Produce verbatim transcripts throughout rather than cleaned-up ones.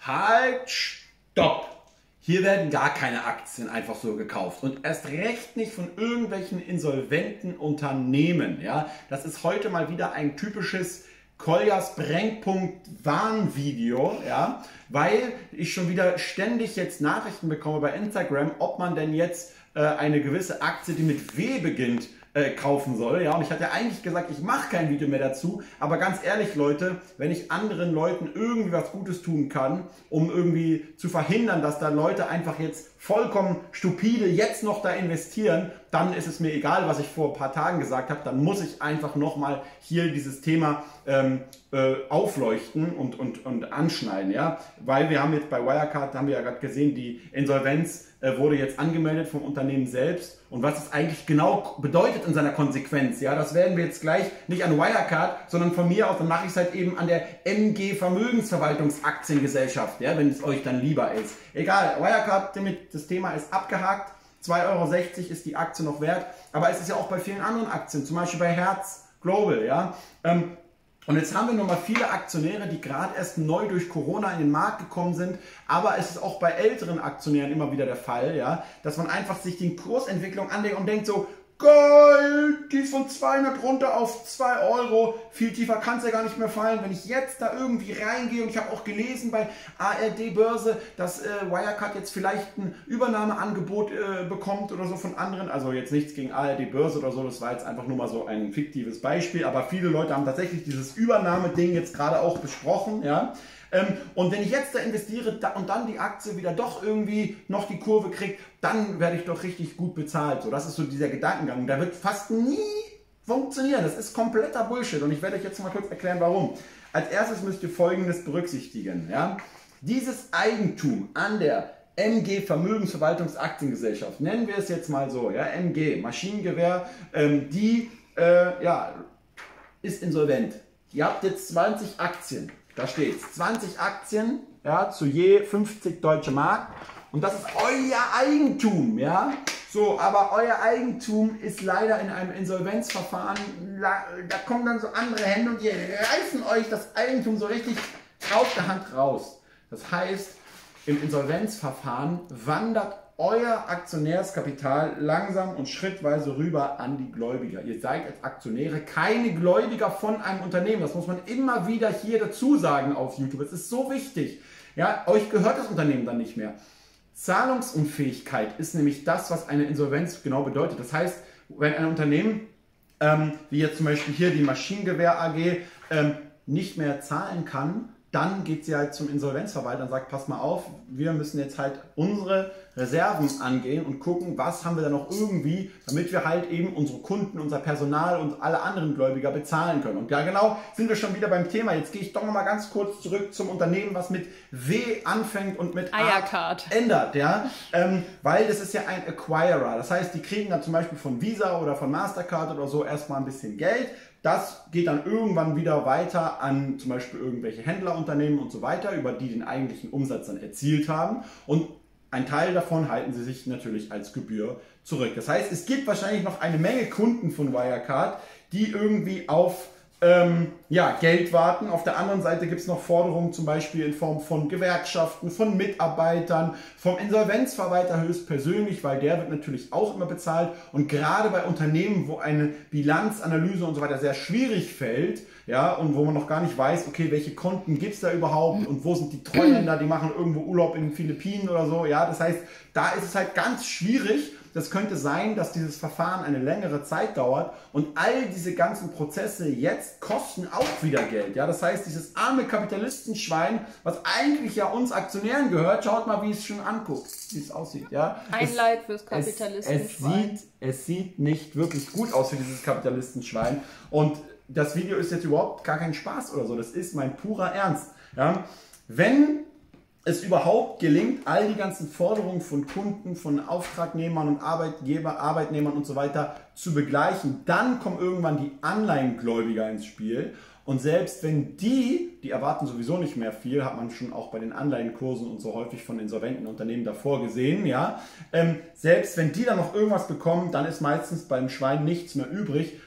Halt, stopp! Hier werden gar keine Aktien einfach so gekauft und erst recht nicht von irgendwelchen insolventen Unternehmen. Ja? Das ist heute mal wieder ein typisches Koljas Brennpunkt Warnvideo, ja? Weil ich schon wieder ständig jetzt Nachrichten bekomme bei Instagram, ob man denn jetzt äh, eine gewisse Aktie, die mit W beginnt, äh, kaufen soll. Ja? Und ich hatte eigentlich gesagt, ich mache kein Video mehr dazu, aber ganz ehrlich Leute, wenn ich anderen Leuten irgendwie was Gutes tun kann, um irgendwie zu verhindern, dass da Leute einfach jetzt vollkommen stupide jetzt noch da investieren, dann ist es mir egal, was ich vor ein paar Tagen gesagt habe, dann muss ich einfach nochmal hier dieses Thema ähm, äh, aufleuchten und, und, und anschneiden, ja, weil wir haben jetzt bei Wirecard, haben wir ja gerade gesehen, die Insolvenz äh, wurde jetzt angemeldet vom Unternehmen selbst und was es eigentlich genau bedeutet in seiner Konsequenz, ja, das werden wir jetzt gleich nicht an Wirecard, sondern von mir aus, dann mache ich es halt eben an der M G Vermögensverwaltungsaktiengesellschaft, ja, wenn es euch dann lieber ist. Egal, Wirecard, das Thema ist abgehakt, zwei Euro sechzig ist die Aktie noch wert, aber es ist ja auch bei vielen anderen Aktien, zum Beispiel bei Hertz Global, ja. Ähm, und jetzt haben wir nochmal viele Aktionäre, die gerade erst neu durch Corona in den Markt gekommen sind, aber es ist auch bei älteren Aktionären immer wieder der Fall, ja, dass man einfach sich die Kursentwicklung anlegt und denkt so, Gold, die ist von zweihundert runter auf zwei Euro. Viel tiefer kann es ja gar nicht mehr fallen. Wenn ich jetzt da irgendwie reingehe, und ich habe auch gelesen bei A R D Börse, dass äh, Wirecard jetzt vielleicht ein Übernahmeangebot äh, bekommt oder so von anderen. Also jetzt nichts gegen A R D Börse oder so, das war jetzt einfach nur mal so ein fiktives Beispiel. Aber viele Leute haben tatsächlich dieses Übernahmeding jetzt gerade auch besprochen, ja. Ähm, und wenn ich jetzt da investiere da, und dann die Aktie wieder doch irgendwie noch die Kurve kriegt, dann werde ich doch richtig gut bezahlt. So, das ist so dieser Gedankengang. Da wird fast nie funktionieren. Das ist kompletter Bullshit. Und ich werde euch jetzt mal kurz erklären, warum. Als erstes müsst ihr Folgendes berücksichtigen. Ja? Dieses Eigentum an der M G Vermögensverwaltungsaktiengesellschaft, nennen wir es jetzt mal so, ja? M G, Maschinengewehr, ähm, die äh, ja, ist insolvent. Ihr habt jetzt zwanzig Aktien. Da steht zwanzig Aktien, ja, zu je fünfzig Deutsche Mark und das ist euer Eigentum, ja. So, aber euer Eigentum ist leider in einem Insolvenzverfahren, da kommen dann so andere Hände und die reißen euch das Eigentum so richtig aus der Hand raus. Das heißt, im Insolvenzverfahren wandert euer Aktionärskapital langsam und schrittweise rüber an die Gläubiger. Ihr seid als Aktionäre keine Gläubiger von einem Unternehmen. Das muss man immer wieder hier dazu sagen auf YouTube. Es ist so wichtig. Ja, euch gehört das Unternehmen dann nicht mehr. Zahlungsunfähigkeit ist nämlich das, was eine Insolvenz genau bedeutet. Das heißt, wenn ein Unternehmen, ähm, wie jetzt zum Beispiel hier die Maschinengewehr A G, ähm, nicht mehr zahlen kann, dann geht sie halt zum Insolvenzverwalter und sagt, pass mal auf, wir müssen jetzt halt unsere Reserven angehen und gucken, was haben wir da noch irgendwie, damit wir halt eben unsere Kunden, unser Personal und alle anderen Gläubiger bezahlen können. Und ja genau, sind wir schon wieder beim Thema. Jetzt gehe ich doch noch mal ganz kurz zurück zum Unternehmen, was mit W anfängt und mit Wirecard ändert, ja, ähm, weil das ist ja ein Acquirer. Das heißt, die kriegen dann zum Beispiel von Visa oder von Mastercard oder so erstmal ein bisschen Geld. Das geht dann irgendwann wieder weiter an zum Beispiel irgendwelche Händlerunternehmen und so weiter, über die den eigentlichen Umsatz dann erzielt haben. Und ein Teil davon halten sie sich natürlich als Gebühr zurück. Das heißt, es gibt wahrscheinlich noch eine Menge Kunden von Wirecard, die irgendwie auf ähm, ja, Geld warten. Auf der anderen Seite gibt es noch Forderungen zum Beispiel in Form von Gewerkschaften, von Mitarbeitern, vom Insolvenzverwalter höchstpersönlich, weil der wird natürlich auch immer bezahlt. Und gerade bei Unternehmen, wo eine Bilanzanalyse und so weiter sehr schwierig fällt, ja, und wo man noch gar nicht weiß, okay, welche Konten gibt es da überhaupt und wo sind die Treuhänder, die machen irgendwo Urlaub in den Philippinen oder so, ja, das heißt, da ist es halt ganz schwierig. Das könnte sein, dass dieses Verfahren eine längere Zeit dauert und all diese ganzen Prozesse jetzt kosten auch wieder Geld. Ja? Das heißt, dieses arme Kapitalistenschwein, was eigentlich ja uns Aktionären gehört, schaut mal, wie es schon anguckt, wie es aussieht. Ja? Ein es, Leid fürs Kapitalistenschwein. Es, es, sieht, es sieht nicht wirklich gut aus für dieses Kapitalistenschwein und das Video ist jetzt überhaupt gar kein Spaß oder so, das ist mein purer Ernst. Ja? Wenn es überhaupt gelingt, all die ganzen Forderungen von Kunden, von Auftragnehmern und Arbeitgeber, Arbeitnehmern und so weiter zu begleichen, dann kommen irgendwann die Anleihengläubiger ins Spiel. Und selbst wenn die, die erwarten sowieso nicht mehr viel, hat man schon auch bei den Anleihenkursen und so häufig von insolventen Unternehmen davor gesehen, ja, ähm, selbst wenn die dann noch irgendwas bekommen, dann ist meistens beim Schwein nichts mehr übrig,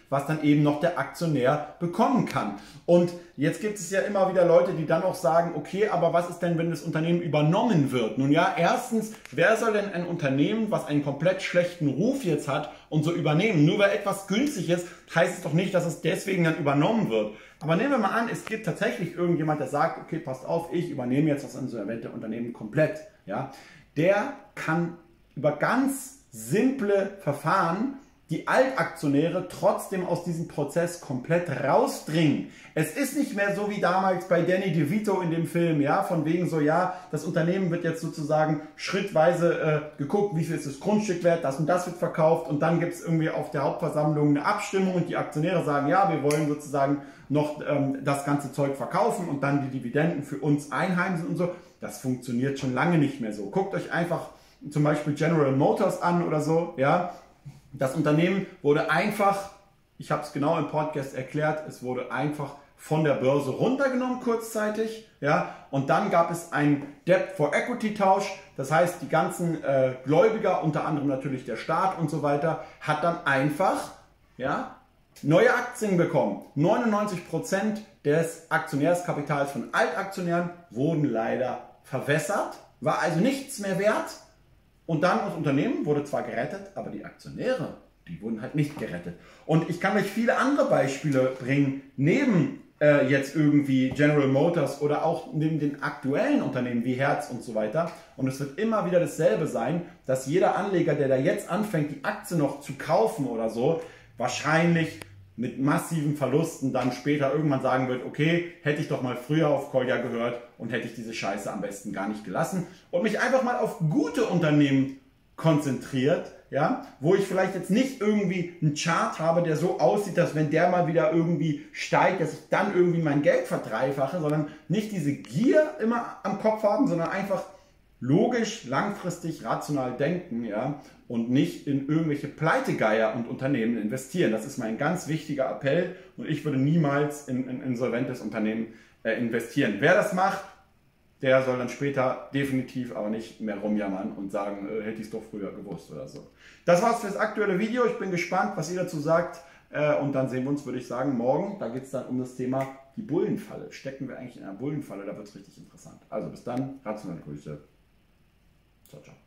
was dann eben noch der Aktionär bekommen kann. Und jetzt gibt es ja immer wieder Leute, die dann auch sagen, okay, aber was ist denn, wenn das Unternehmen übernommen wird? Nun ja, erstens, wer soll denn ein Unternehmen, was einen komplett schlechten Ruf jetzt hat, und so übernehmen? Nur weil etwas günstig ist, heißt es doch nicht, dass es deswegen dann übernommen wird. Aber nehmen wir mal an, es gibt tatsächlich irgendjemand, der sagt, okay, passt auf, ich übernehme jetzt das insolvente Unternehmen komplett. Ja? Der kann über ganz simple Verfahren die Altaktionäre trotzdem aus diesem Prozess komplett rausdringen. Es ist nicht mehr so wie damals bei Danny DeVito in dem Film, ja, von wegen so, ja, das Unternehmen wird jetzt sozusagen schrittweise äh, geguckt, wie viel ist das Grundstück wert, das und das wird verkauft und dann gibt es irgendwie auf der Hauptversammlung eine Abstimmung und die Aktionäre sagen, ja, wir wollen sozusagen noch ähm, das ganze Zeug verkaufen und dann die Dividenden für uns einheimsen und so. Das funktioniert schon lange nicht mehr so. Guckt euch einfach zum Beispiel General Motors an oder so, ja. Das Unternehmen wurde einfach, ich habe es genau im Podcast erklärt, es wurde einfach von der Börse runtergenommen kurzzeitig, ja, und dann gab es einen Debt-for-Equity-Tausch, das heißt, die ganzen äh, Gläubiger, unter anderem natürlich der Staat und so weiter, hat dann einfach, ja, neue Aktien bekommen. neunundneunzig Prozent des Aktionärskapitals von Altaktionären wurden leider verwässert, war also nichts mehr wert. Und dann das Unternehmen wurde zwar gerettet, aber die Aktionäre, die wurden halt nicht gerettet. Und ich kann euch viele andere Beispiele bringen, neben äh, jetzt irgendwie General Motors oder auch neben den aktuellen Unternehmen wie Hertz und so weiter. Und es wird immer wieder dasselbe sein, dass jeder Anleger, der da jetzt anfängt, die Aktie noch zu kaufen oder so, wahrscheinlich mit massiven Verlusten dann später irgendwann sagen wird, okay, hätte ich doch mal früher auf Kolja gehört und hätte ich diese Scheiße am besten gar nicht gelassen und mich einfach mal auf gute Unternehmen konzentriert, ja, wo ich vielleicht jetzt nicht irgendwie einen Chart habe, der so aussieht, dass wenn der mal wieder irgendwie steigt, dass ich dann irgendwie mein Geld verdreifache, sondern nicht diese Gier immer am Kopf haben, sondern einfach logisch, langfristig, rational denken, ja, und nicht in irgendwelche Pleitegeier und Unternehmen investieren. Das ist mein ganz wichtiger Appell und ich würde niemals in ein insolventes Unternehmen äh, investieren. Wer das macht, der soll dann später definitiv aber nicht mehr rumjammern und sagen, äh, hätte ich es doch früher gewusst oder so. Das war's für das aktuelle Video. Ich bin gespannt, was ihr dazu sagt äh, und dann sehen wir uns, würde ich sagen, morgen. Da geht es dann um das Thema die Bullenfalle. Stecken wir eigentlich in einer Bullenfalle? Da wird es richtig interessant. Also bis dann, rationale Grüße. Ciao, ciao.